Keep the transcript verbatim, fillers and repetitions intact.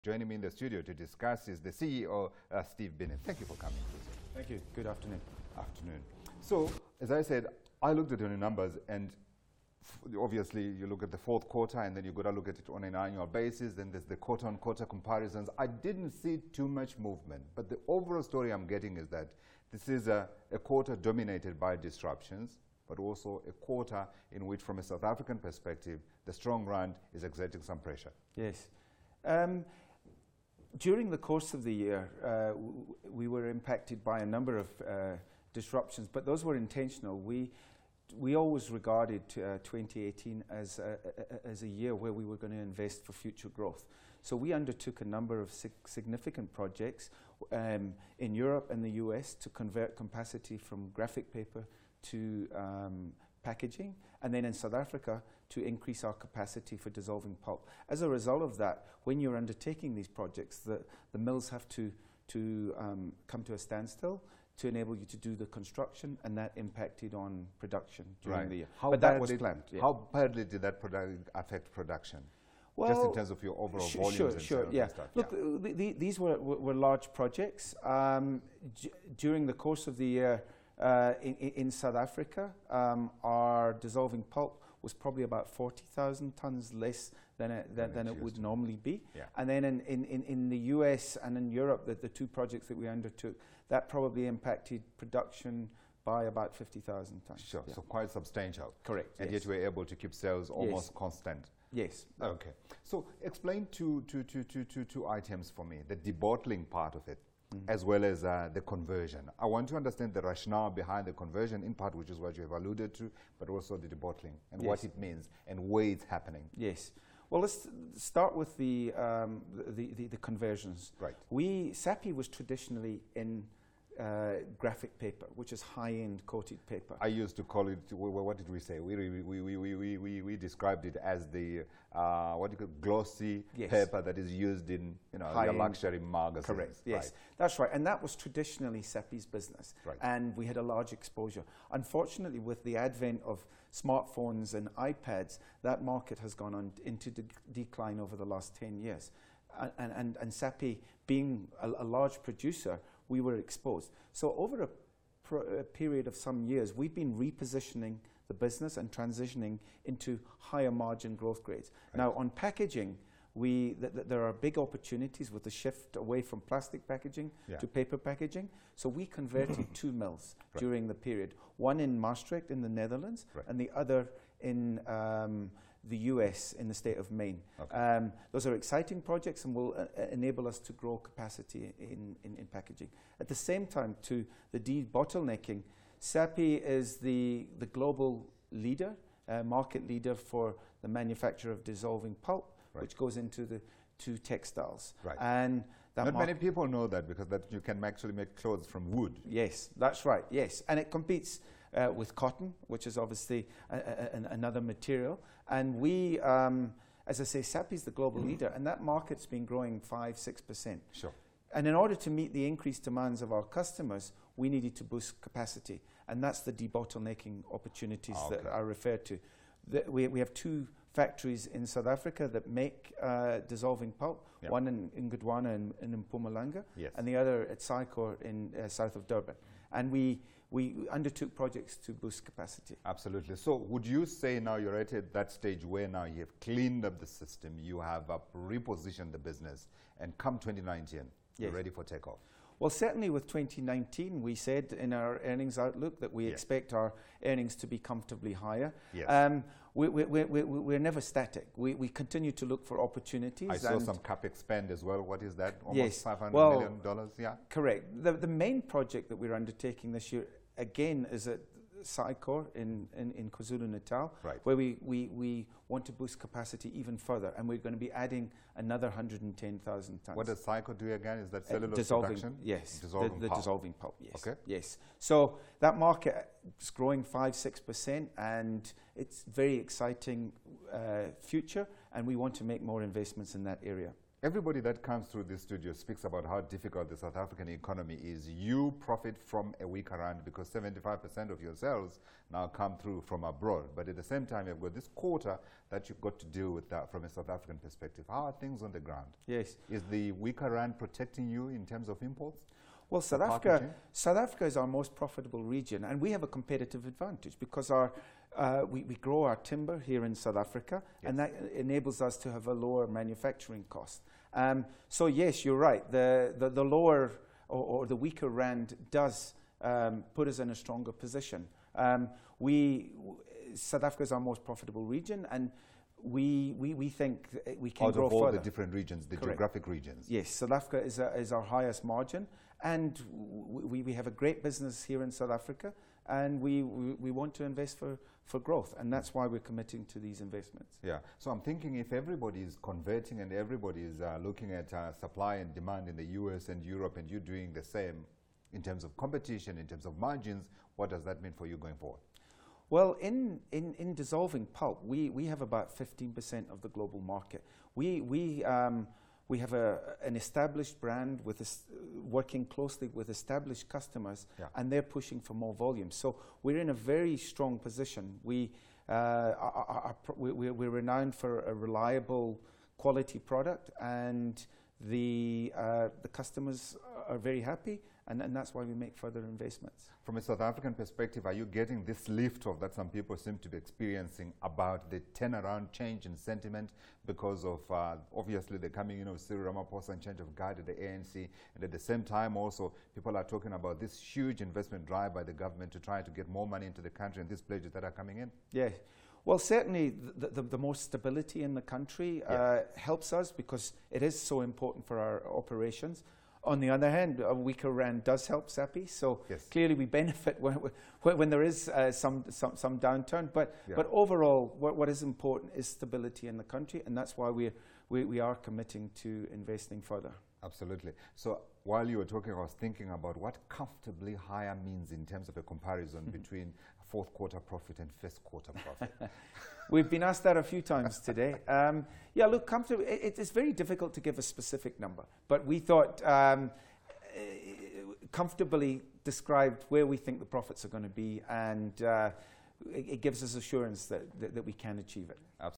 Joining me in the studio to discuss is the C E O, uh, Steve Binnie. Thank you for coming. Thank you. Good afternoon. Afternoon. So, as I said, I looked at your numbers, and obviously you look at the fourth quarter, and then you got to look at it on an annual basis. Then there's the quarter-on-quarter comparisons. I didn't see too much movement, but the overall story I'm getting is that this is a, a quarter dominated by disruptions, but also a quarter in which, from a South African perspective, the strong rand is exerting some pressure. Yes. Um, During the course of the year, uh, we were impacted by a number of uh, disruptions, but those were intentional. We we always regarded uh, twenty eighteen as a, a, as a year where we were going to invest for future growth. So we undertook a number of sig significant projects um, in Europe and the U S to convert capacity from graphic paper to um, packaging, and then in South Africa to increase our capacity for dissolving pulp. As a result of that, when you're undertaking these projects, the, the mills have to, to um, come to a standstill to enable you to do the construction, and that impacted on production during right. the year. How but that was planned. Yeah. How badly did that affect production? Well, just in terms of your overall sh volumes sure, and sure, stuff. yeah. And stuff. Look, yeah. uh, the, the, these were, were, were large projects. Um, during the course of the year, uh, in, in South Africa, um, our dissolving pulp was probably about forty thousand tons less than it, than, than it would normally be. Yeah. And then in, in, in, in the U S and in Europe, the, the two projects that we undertook, that probably impacted production by about fifty thousand tons. Sure, yeah. so quite substantial. Correct, And yes. yet we're able to keep sales almost yes. constant. Yes. Okay. So explain two, two, two, two, two, two items for me, the debottling part of it, mm-hmm. as well as uh, the conversion. I want to understand the rationale behind the conversion, in part, which is what you have alluded to, but also the debottling and yes. what it means and where it's happening. Yes. Well, let's start with the, um, the, the, the conversions. Right. We, Sappi was traditionally in uh, graphic paper, which is high-end coated paper. I used to call it, what did we say? We, we, we, we, we, we, we described it as the, uh, what do you call glossy yes. paper that is used in, you know, your luxury magazines. Correct, yes. Right. That's right. And that was traditionally Sappi's business. Right. And we had a large exposure. Unfortunately, with the advent of smartphones and iPads, that market has gone on into de decline over the last ten years. And, and, and Sappi, being a, a large producer, we were exposed. So over a, pro a period of some years, we've been repositioning the business and transitioning into higher margin growth grades. Right. Now, on packaging, we th th there are big opportunities with the shift away from plastic packaging yeah. to paper packaging. So we converted two mills right. during the period, one in Maastricht in the Netherlands, right. and the other in um, the U S in the state of Maine. Okay. Um, those are exciting projects and will uh, enable us to grow capacity in, in, in packaging. At the same time, to the de-bottlenecking, Sappi is the, the global leader, uh, market leader for the manufacture of dissolving pulp, right. which goes into the to textiles. Right. And that Not many people know that, because that you can actually make clothes from wood. Yes, that's right, yes. And it competes Uh, with cotton, which is obviously a, a, an, another material. And we, um, as I say, Sappi is the global leader, and that market's been growing five, six percent. Sure. And in order to meet the increased demands of our customers, we needed to boost capacity. And that's the debottlenecking opportunities oh, okay. that I referred to. The, we, we have two factories in South Africa that make uh, dissolving pulp, yep. one in, in Godwana and, and in Mpumalanga, yes. and the other at Sycor in uh, south of Durban. And we, we undertook projects to boost capacity. Absolutely. So would you say now you're right at that stage where now you have cleaned up the system, you have uh, repositioned the business, and come twenty nineteen, yes. you're ready for takeoff? Well, certainly with twenty nineteen, we said in our earnings outlook that we yes. expect our earnings to be comfortably higher. Yes. Um, we, we, we, we, we're never static. We, we continue to look for opportunities. I saw some capex spend as well. What is that? Almost yes. five hundred well, million dollars? Yeah. Correct. The, the main project that we're undertaking this year, again, is at Sycor in, in, in KwaZulu-Natal, right. where we, we, we want to boost capacity even further, and we're going to be adding another one hundred ten thousand tons. What does Sycor do again? Is that cellulose uh, dissolving, production? Yes, dissolving the, the pulp. dissolving pulp, yes. Okay. Yes. So that market is growing five, six percent, and it's very exciting uh, future, and we want to make more investments in that area. Everybody that comes through this studio speaks about how difficult the South African economy is. You profit from a weaker rand because seventy-five percent of your sales now come through from abroad. But at the same time, you've got this quota that you've got to deal with that from a South African perspective. How are things on the ground? Yes. Is the weaker rand protecting you in terms of imports? Well, South Africa, South Africa is our most profitable region, and we have a competitive advantage because our uh, we, we grow our timber here in South Africa, yes. and that enables us to have a lower manufacturing cost. Um, so yes, you're right. The the, the lower or, or the weaker rand does um, put us in a stronger position. Um, we South Africa is our most profitable region, and we we, we think we can Out grow of all further. the different regions, the Correct. geographic regions. Yes, South Africa is a, is our highest margin, and we we have a great business here in South Africa, and we we, we want to invest for. for growth, and that's why we're committing to these investments. Yeah, so I'm thinking if everybody is converting and everybody is uh, looking at uh, supply and demand in the U S and Europe, and you're doing the same in terms of competition, in terms of margins, what does that mean for you going forward? Well, in, in, in dissolving pulp, we, we have about fifteen percent of the global market. We, we, um, we have a, an established brand with a, working closely with established customers, yeah. and they're pushing for more volume. So we're in a very strong position. We, uh, are, are, are pr we, we're renowned for a reliable quality product, and the, uh, the customers are very happy, and, and that's why we make further investments. From a South African perspective, are you getting this lift off that some people seem to be experiencing about the turnaround change in sentiment because of uh, obviously the coming in of Cyril Ramaphosa and change of guard at the A N C, and at the same time also people are talking about this huge investment drive by the government to try to get more money into the country and these pledges that are coming in? Yeah. Well, certainly the, the, the more stability in the country uh, yes. helps us because it is so important for our operations. On the other hand, a weaker rand does help Sappi, so yes. clearly we benefit when, when, when there is uh, some, some, some downturn. But, yeah. but overall, what, what is important is stability in the country, and that's why we're, we, we are committing to investing further. Absolutely. So while you were talking, I was thinking about what comfortably higher means in terms of a comparison between fourth quarter profit and first quarter profit. We've been asked that a few times today. Um, yeah, look, comfortably, it, it's very difficult to give a specific number, but we thought um, comfortably described where we think the profits are going to be, and uh, it, it gives us assurance that, that, that we can achieve it. Absolutely.